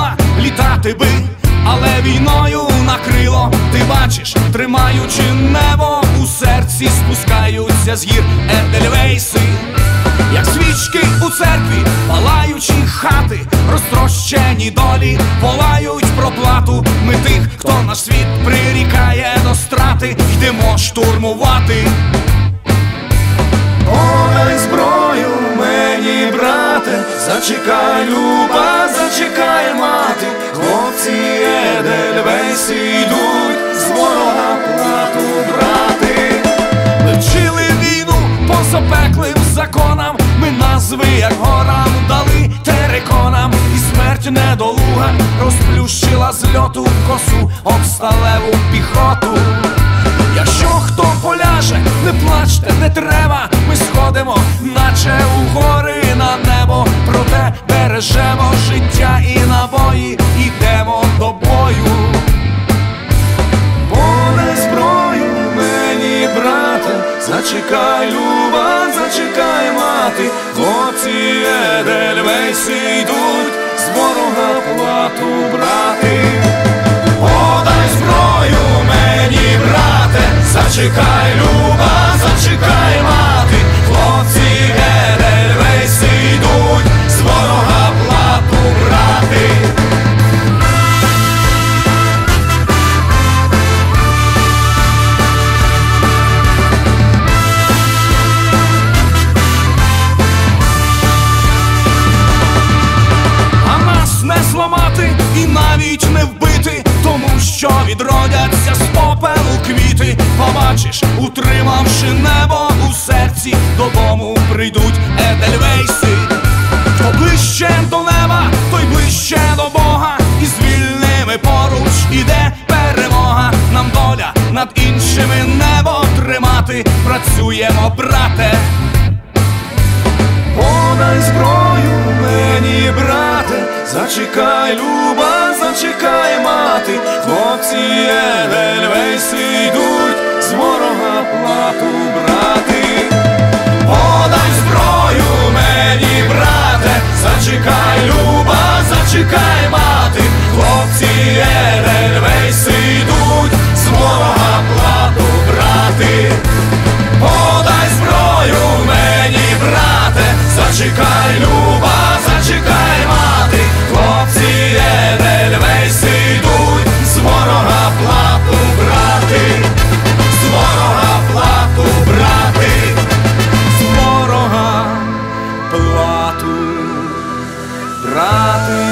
хотіла літати би, але війною накрило. Ти бачиш, тримаючи небо у серці, спускаються з гір едельвейси, як свічки у церкві, палаючі хати, розтрощені долі волають про плату. Ми тих, хто наш світ прирікає до страти, йдемо штурмувати. Подай зброю мені, брате, зачекай, люба, зачекай, мати. Хлопці едельвейси йдуть з ворога плату брати. Ми вчили війну по запеклим законам, ми назви як горам дали териконам. І смерть недолуга розплющила з льоту косу об сталеву піхоту. Якщо хто поляже, не плачте, не треба, ми сходимо, наче у гори на небо. Проте бережемо життя і набої, ідемо до бою. Подай зброю мені, брате, зачекай, люба, зачекай, мати. Хлопці едельвейси йдуть з ворога плату брати. Подай зброю мені, брате, зачекай, люба, зачекай, мати. Хлопці едельвейси йдуть з ворога плату брати. А нас не зламати і навіть не вбити, тому що відродяться з попелу квіти. Побачиш, утримавши небо у серці, додому прийдуть едельвейси. Хто ближче до неба, той ближче до Бога, і з вільними поруч іде перемога. Нам доля над іншими небо тримати, працюємо, брате. Подай зброю мені, брате, зачекай, люба, зачекай, мати. Хлопці едельвейси йдуть з ворога плату брати. Подай зброю мені, брате, зачекай, люба, зачекай, мати. Хлопці едельвейси йдуть з ворога плату брати. Подай зброю мені, брате, зачекай, люба, зачекай, мати. Хлопці едельвейси йдуть з ворога плату брати. З ворога плату брати. З ворога плату брати.